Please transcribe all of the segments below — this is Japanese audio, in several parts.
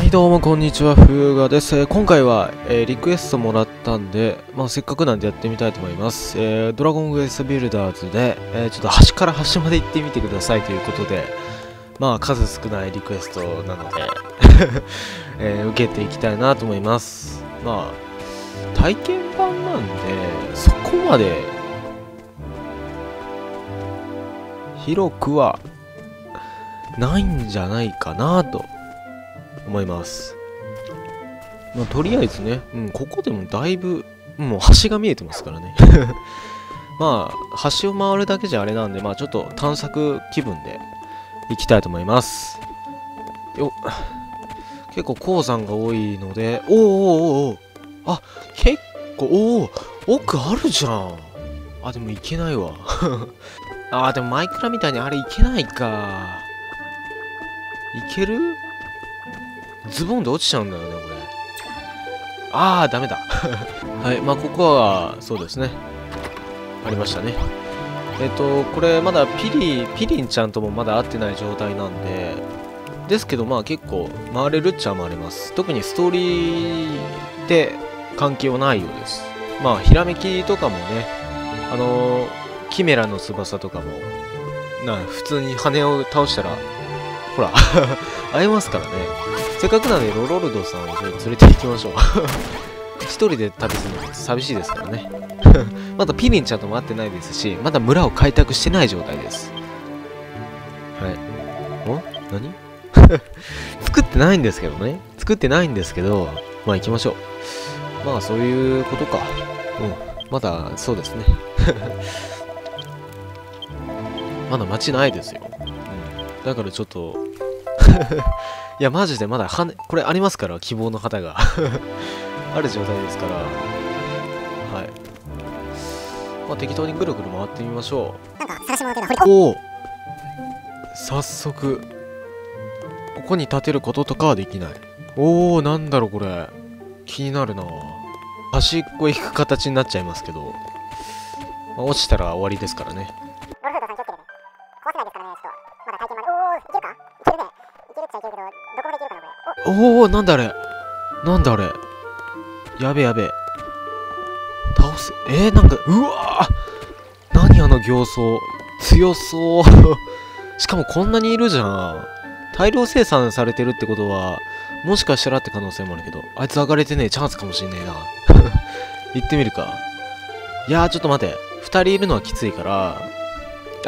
はいどうもこんにちは、ふうがです。今回は、リクエストもらったんで、せっかくなんでやってみたいと思います。ドラゴンクエストビルダーズで、ちょっと端から端まで行ってみてくださいということで、数少ないリクエストなので、受けていきたいなと思います。体験版なんで、そこまで広くはないんじゃないかなと思います。とりあえずね、ここでもだいぶ、もう橋が見えてますからね。橋を回るだけじゃあれなんで、ちょっと探索気分で行きたいと思います。結構鉱山が多いので、結構、奥あるじゃん。でも行けないわ。でもマイクラみたいにあれ行けないか。いける？ズボンで落ちちゃうんだよね、これ。ダメだ。はい、ここは、そうですね。ありましたね。これ、まだピリンちゃんともまだ会ってない状態なんで、ですけど、結構、回れるっちゃ回れます。特にストーリーで関係はないようです。ひらめきとかもね、キメラの翼とかも、普通に羽を倒したら、ほら、会えますからね。せっかくなんでロロルドさんを連れて行きましょう。一人で旅するの寂しいですからね。まだピリンちゃんとも会ってないですし、まだ村を開拓してない状態です。はい。何作ってないんですけどね。作ってないんですけど、行きましょう。そういうことか。まだ、そうですね。まだ街ないですよ。だからちょっと、いや、マジでまだこれありますから、希望の旗が。ある状態ですから。はい。適当にぐるぐる回ってみましょう。早速。ここに立てることとかはできない。なんだろう、これ。気になるな。端っこ行く形になっちゃいますけど。落ちたら終わりですからね。なんだあれ。なんだあれ。やべ。倒す。うわー、何あの形相。強そう。しかもこんなにいるじゃん。大量生産されてるってことは、もしかしたらって可能性もあるけど、あいつ上がれてねえ、チャンスかもしんねえな。行ってみるか。いやー、ちょっと待て。二人いるのはきついから、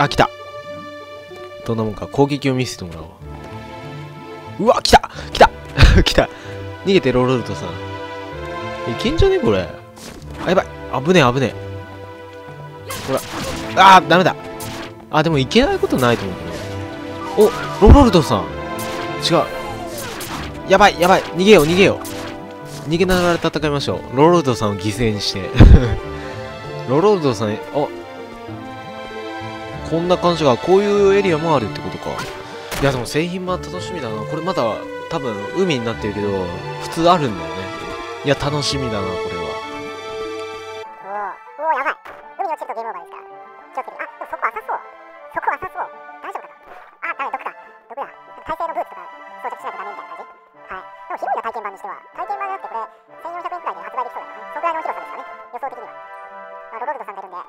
来た。どんなもんか、攻撃を見せてもらおう。うわ、来た来た。逃げて、ロールドさん。いけんじゃねこれ。やばい。危ねえ。ほら。ダメだ。でもいけないことないと思うけど。ロールドさん。違う。やばい。逃げよう。逃げながら戦いましょう。ロールドさんを犠牲にして。ロールドさん、こんな感じが、こういうエリアもあるってことか。いや、でも製品版楽しみだな。これまだ、多分、海になってるけど、普通あるんだよね。いや、楽しみだな、これは。 やばい。海に落ちるとゲームオーバーですから。気をつけて。でもそこ浅そう。大丈夫かな。ダメ、毒だ。耐性のブーツとか装着しないとダメみたいな感じ。はい。でも広いよ、体験版にしては。体験版じゃなくて、これ、1400円くらいで発売できそうだよね。そのくらいの広さですかね。予想的には。ロロルドさんがいるんで。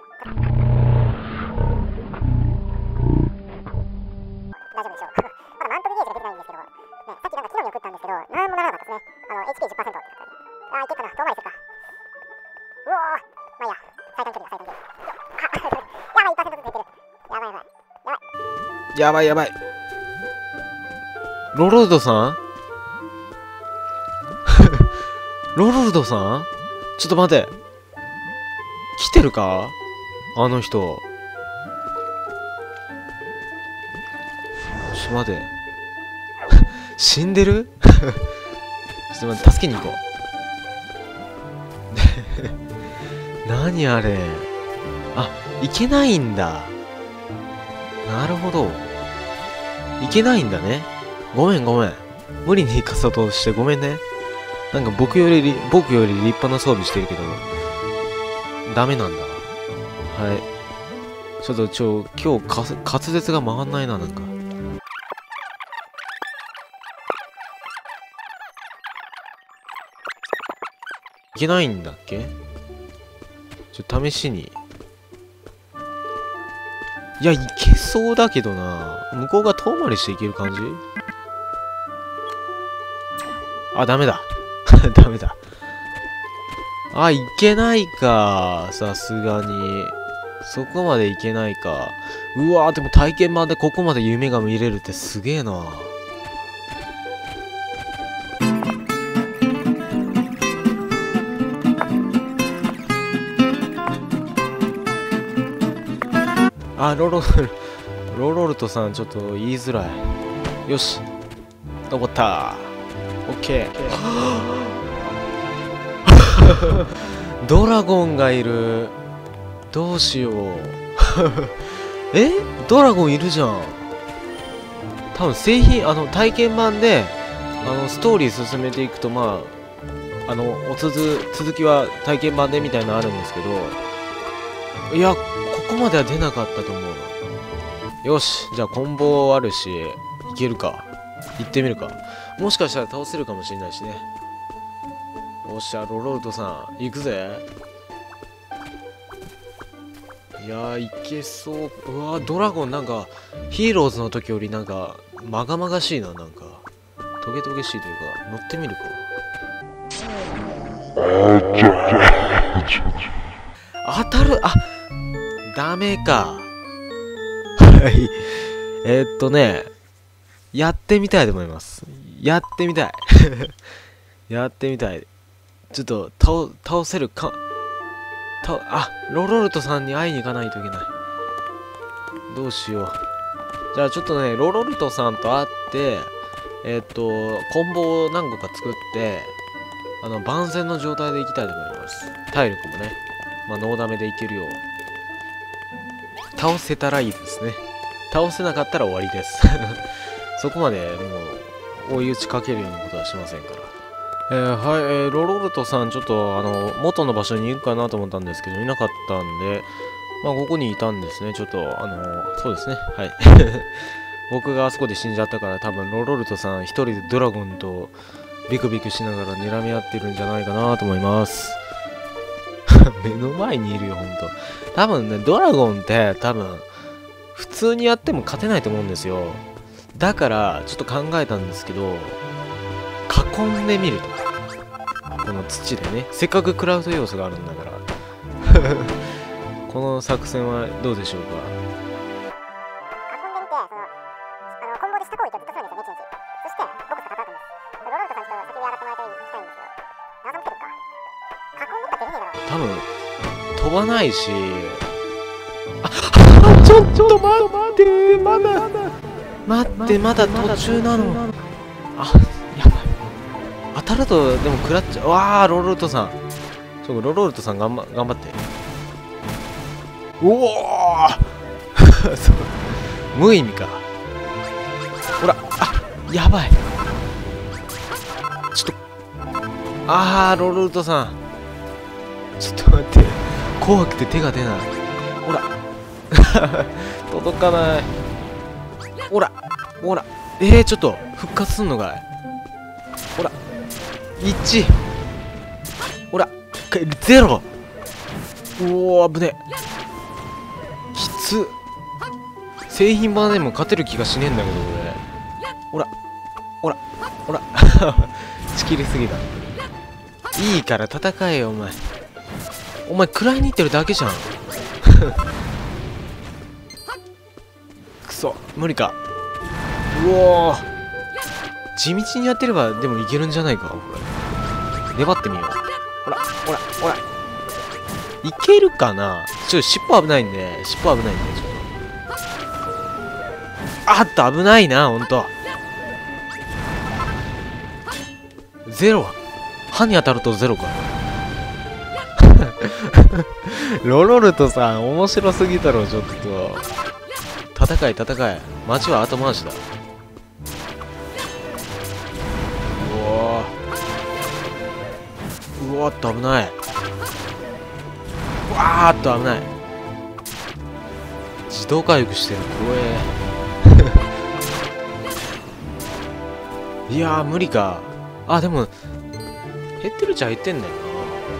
大丈夫でしょう。まだマントルゲージが出てないんですけど、さっき木の実を食ったんですけど、なんもならなかったですね。HP10% って言ったからね。いけっかな。遠回りするか。いいや。最短距離だ。やばい、1%ずつ減ってる。 やばい。ロロルドさんロロルドさんちょっと待て。来てるかあの人。ちょっと待て。死んでるちょっと待って、助けに行こう。何あれ。いけないんだ。なるほど。いけないんだね。ごめん。無理に行かそうとしてごめんね。僕より立派な装備してるけど、ダメなんだ。はい。ちょっと今日滑舌が回んないな、 いけないんだっけ？試しに。いや、いけそうだけどな。向こうが遠回りしていける感じ？あ、ダメだ。ダメだ。あ、いけないか。さすがに。そこまでいけないか。うわー、でも体験版でここまで夢が見れるってすげえな。あ、ロロルトさん、ちょっと言いづらい。よし。登った。オッケー。ドラゴンがいる。どうしよう。え？ドラゴンいるじゃん。多分体験版で、ストーリー進めていくと、まあ、続きは体験版でみたいなのあるんですけど、いや、ここまでは出なかったと思う。よし、じゃあコンボあるし、いけるか。行ってみるか。もしかしたら倒せるかもしれないしね。おっしゃ、ロロルトさん、行くぜ。いやー、いけそう。うわー、ドラゴンなんか、ヒーローズの時よりなんか、まがまがしいな、なんか。トゲトゲしいというか、乗ってみるか。当たる、あ、ダメか。はい。やってみたいと思います。やってみたい。やってみたい。ちょっと、倒せるか、ロロルトさんに会いに行かないといけない。どうしよう。じゃあちょっとね、ロロルトさんと会って、コンボを何個か作って、万全の状態で行きたいと思います。体力もね、まあ、ノーダメでいけるよう。倒せたらいいですね。倒せなかったら終わりです。そこまでもう追い打ちかけるようなことはしませんから。はい、ロロルトさん、ちょっと元の場所にいるかなと思ったんですけど、いなかったんで、まあ、ここにいたんですね。ちょっと、そうですね。はい。僕があそこで死んじゃったから、多分ロロルトさん一人でドラゴンとビクビクしながら睨み合ってるんじゃないかなと思います。目の前にいるよ、ほんと。多分ね、ドラゴンって多分、普通にやっても勝てないと思うんですよ。だから、ちょっと考えたんですけど、囲んでみると。この土でね。せっかくクラウド要素があるんだから。この作戦はどうでしょうか。 囲んでみて、コンボで下攻撃をずっとするんですよね、1日。そして、僕と戦うと思うんです。ロロルトさんちょっと先に上がってもらいたいんですけど、謎見てるか。囲んでったら出れねえだろ。 多分、飛ばないし、ちょっと待って、まだ途中なの。あ、やばい。当たると、でも食らっちゃう。わー、ロロルトさん。ロロルトさん頑張って。おお無意味か。ほら、あ、やばい。ちょっと、ロロルトさん。ちょっと待って。怖くて手が出ない。ほら。届かない。ほら。ちょっと、復活すんのかい。ほら。1。ほら。0。おお、危ねえ。きつ。製品版でも勝てる気がしねえんだけど、俺。ほら。ちきりすぎだ。いいから戦えよ、お前。お前、食らいに行ってるだけじゃん。くそ、無理か。うおー。地道にやってれば、でもいけるんじゃないか、これ。粘ってみよう。ほら。いけるかな。尻尾危ないんで、ちょっと。危ないな、ほんと。0。歯に当たると0か。ロロルトさん、面白すぎだろ、ちょっと。戦え。街は後回しだ。うわーっと危ない。危ない。自動回復してる。怖え。いやー、無理か。でも、減ってるっちゃ減ってんだよな。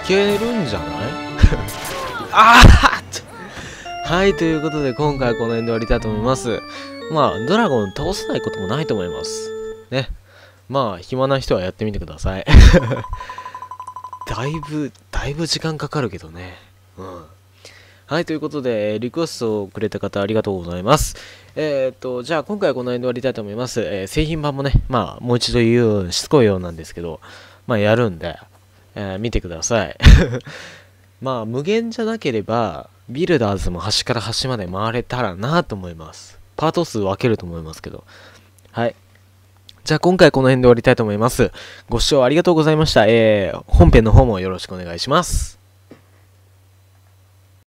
けるんじゃないああはい、ということで今回はこの辺で終わりたいと思います。まあ、ドラゴン倒せないこともないと思います。ね。まあ、暇な人はやってみてください。だいぶ時間かかるけどね。うん。はい、ということで、リクエストをくれた方ありがとうございます。じゃあ今回はこの辺で終わりたいと思います。製品版もね、まあ、もう一度言う、しつこいようなんですけど、まあ、やるんで、見てください。まあ、無限じゃなければ、ビルダーズも端から端まで回れたらなと思います。パート数分けると思いますけど。はい。じゃあ今回この辺で終わりたいと思います。ご視聴ありがとうございました。本編の方もよろしくお願いします。